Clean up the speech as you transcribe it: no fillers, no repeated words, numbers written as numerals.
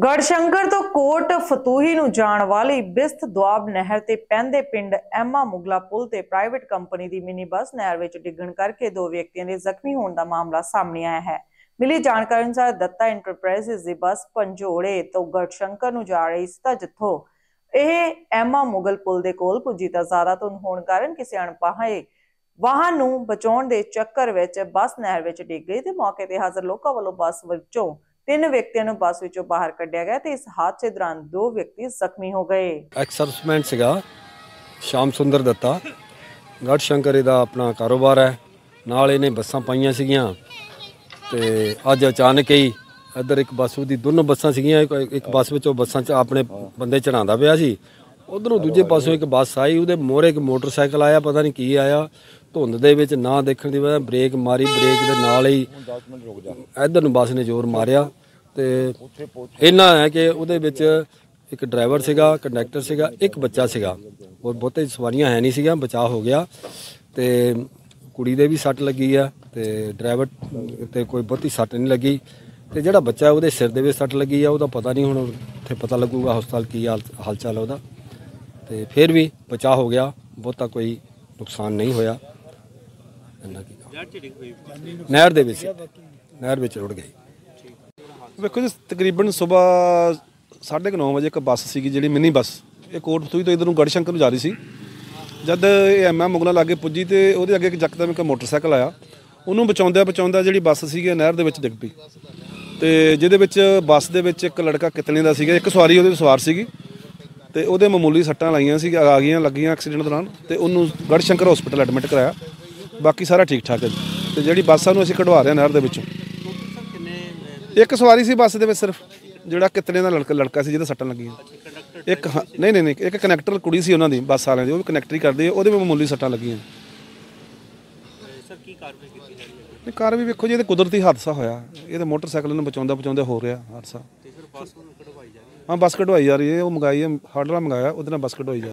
गढ़शंकर तो कोट फतूही नूं जाण वाली बिस्त दुआब नहर ते पैंदे पिंड एमा मुगला पुल ते प्राइवेट कंपनी दी मिनी बस नहर विच डिग्गण करके दो व्यक्तियों के जख्मी होने का मामला सामने आया है। मिली जानकारी अनुसार दत्ता इंटरप्राइजेस की बस पंजोड़े तो गढ़शंकर नूं जा रही सी तां जिथों यह एमा मुगल पुल दे कोल पुजी तां ज़्यादा धुंध होण कारण किसी अणपाहे वाहन नूं बचाउण दे चक्कर विच बस नहर विच डिग गई ते मौके ते हाज़र लोकां वल्लों बस विचों 3 व्यक्तियों ਨੂੰ ਬੱਸ ਵਿੱਚੋਂ ਬਾਹਰ ਕੱਢਿਆ ਗਿਆ ਤੇ ਇਸ ਹਾਦਸੇ ਦੌਰਾਨ 2 ਵਿਅਕਤੀ ਜ਼ਖਮੀ ਹੋ ਗਏ। ਐਕਸਰਸਮੈਨ ਸੀਗਾ ਸ਼ਾਮ ਸੁੰਦਰ ਦੱਤਾ ਗੜਸ਼ੰਕਰ ਦਾ ਆਪਣਾ ਕਾਰੋਬਾਰ ਹੈ ਨਾਲ ਇਹਨੇ ਬੱਸਾਂ ਪਾਈਆਂ ਸੀਗੀਆਂ ਤੇ ਅੱਜ ਅਚਾਨਕ ਹੀ ਇੱਧਰ ਇੱਕ ਬੱਸ ਦੀ ਦੋਨੋਂ ਬੱਸਾਂ ਸੀਗੀਆਂ ਇੱਕ ਬੱਸ ਵਿੱਚੋਂ ਬੱਸਾਂ 'ਚ ਆਪਣੇ ਬੰਦੇ ਚੜਾਉਂਦਾ ਪਿਆ ਸੀ ਉਧਰੋਂ ਦੂਜੇ ਪਾਸੋਂ ਇੱਕ ਬੱਸ ਆਈ ਉਹਦੇ ਮੋਹਰੇ ਇੱਕ ਮੋਟਰਸਾਈਕਲ ਆਇਆ ਪਤਾ ਨਹੀਂ ਕੀ ਆਇਆ ਧੁੰਦ ਦੇ ਵਿੱਚ ਨਾ ਦੇਖਣ ਦੀ ਵਜ੍ਹਾ ਬ੍ਰੇਕ ਮਾਰੀ ਬ੍ਰੇਕ ਦੇ ਨਾਲ ਹੀ ਇੱਧਰ ਨੂੰ ਬੱਸ ਨੇ ਜ਼ੋਰ ਮਾਰਿਆ ਤੇ ਇੰਨਾ ਹੈ ਕਿ ਉਹਦੇ ਵਿੱਚ ਇੱਕ ਡਰਾਈਵਰ ਸੀਗਾ ਕੰਡਕਟਰ ਸੀਗਾ ਇੱਕ ਬੱਚਾ ਸੀਗਾ ਹੋਰ ਬਹੁਤੇ ਸਵਾਰੀਆਂ ਹੈ ਨਹੀਂ ਸੀਗੀਆਂ ਬਚਾਅ ਹੋ ਗਿਆ ਤੇ ਕੁੜੀ ਦੇ ਵੀ ਸੱਟ ਲੱਗੀ ਆ ਤੇ ਡਰਾਈਵਰ ਤੇ ਕੋਈ ਬਹੁਤੀ ਸੱਟ ਨਹੀਂ ਲੱਗੀ ਤੇ ਜਿਹੜਾ ਬੱਚਾ ਉਹਦੇ ਸਿਰ ਦੇ ਵਿੱਚ ਸੱਟ ਲੱਗੀ ਆ ਉਹਦਾ ਪਤਾ ਨਹੀਂ ਹੁਣ ਉੱਥੇ ਪਤਾ ਲੱਗੂਗਾ ਹਸਪਤਾਲ ਕੀ ਹਾਲ ਚਾਲ ਉਹਦਾ ਤੇ ਫਿਰ ਵੀ ਬਚਾਅ ਹੋ ਗਿਆ ਬਹੁਤਾ ਕੋਈ ਨੁਕਸਾਨ ਨਹੀਂ ਹੋਇਆ। ਨਹਿਰ ਦੇ ਵਿੱਚ ਰੁੜ ਗਈ। ਵੇਖੋ ਜੀ ਤਕਰੀਬਨ ਸਵੇਰ 9:30 ਵਜੇ ਇੱਕ ਬੱਸ ਸੀਗੀ ਜਿਹੜੀ ਮਿੰਨੀ ਬੱਸ ਇਹ ਕੋਟ ਫਤੂਹੀ ਤੋਂ ਇੱਧਰ ਨੂੰ ਗੜਸ਼ੰਕਰ ਨੂੰ ਜਾ ਰਹੀ ਸੀ ਜਦ ਇਹ ਐਮਾ ਮੁਗਲਾ ਲਾਗੇ ਪੁੱਜੀ ਤੇ ਉਹਦੇ ਅੱਗੇ ਇੱਕ ਯਕਦਮ ਇੱਕ ਮੋਟਰਸਾਈਕਲ ਆਇਆ ਉਹਨੂੰ ਬਚਾਉਂਦਾ ਜਿਹੜੀ ਬੱਸ ਸੀਗੀ ਨਹਿਰ ਦੇ ਵਿੱਚ ਡਿੱਗ ਪਈ ਤੇ ਜਿਹਦੇ ਵਿੱਚ ਬੱਸ ਦੇ ਵਿੱਚ ਇੱਕ ਲੜਕਾ ਕਿਤਨੇ ਦਾ ਸੀਗਾ ਇੱਕ ਸਵਾਰੀ ਉਹਦੇ ਸਵਾਰ ਸੀਗੀ ਤੇ ਉਹਦੇ ਮਾਮੂਲੀ ਸੱਟਾਂ ਲਾਈਆਂ ਸੀ ਲੱਗੀਆਂ ਐਕਸੀਡੈਂਟ ਦੌਰਾਨ ਤੇ ਉਹਨੂੰ ਗੜਸ਼ੰਕਰ ਹਸਪੀਟਲ ਐਡਮਿਟ ਕਰਾਇਆ ਬਾਕੀ ਸਾਰਾ ਠੀਕ ਠਾਕ ਹੈ ਤੇ ਜਿਹੜੀ ਬੱਸ ਨੂੰ ਅਸੀਂ ਕਢਵਾ ਰਹੇ ਹਾਂ ਨਹਿਰ ਦੇ ਵਿੱਚੋਂ ਇੱਕ ਸਵਾਰੀ ਸੀ ਬੱਸ ਦੇ ਵਿੱਚ ਸਿਰਫ ਜਿਹੜਾ ਕਿਤਨੇ ਦਾ ਲੜਕਾ ਸੀ ਜਿਹਦੇ ਸੱਟਾਂ ਲੱਗੀਆਂ ਇੱਕ ਨਹੀਂ ਇੱਕ ਕਨੈਕਟਰ ਕੁੜੀ ਸੀ ਉਹਨਾਂ ਦੀ ਬੱਸ ਵਾਲਿਆਂ ਦੀ ਉਹ ਵੀ ਕਨੈਕਟਰੀ ਕਰਦੀ ਉਹਦੇ ਵੀ ਮਾਮੂਲੀ ਸੱਟਾਂ ਲੱਗੀਆਂ। ਸਰ ਕੀ ਕਾਰਵਾਈ ਕੀਤੀ ਜਾ ਰਹੀ ਹੈ? ਕਾਰਵਾਈ ਵੇਖੋ ਜੀ ਇਹ ਕੁਦਰਤੀ ਹਾਦਸਾ ਹੋਇਆ ਇਹ ਤਾਂ ਮੋਟਰਸਾਈਕਲ ਨੂੰ ਬਚਾਉਂਦਾ ਹੋ ਰਿਹਾ ਹਾਦਸਾ। ਤੇ ਫਿਰ ਬੱਸ ਨੂੰ ਕਢਵਾਈ ਜਾ ਰਹੀ ਹੈ? ਹਾਂ ਬੱਸ ਕਢਵਾਈ ਜਾ ਰਹੀ ਹੈ ਉਹ ਮੰਗਾਈ ਹੈ ਹਾਰਡਲਾ ਮੰਗਾਇਆ ਉਹਦੇ ਨਾਲ ਬੱਸ ਕਢਵਾਈ ਜਾ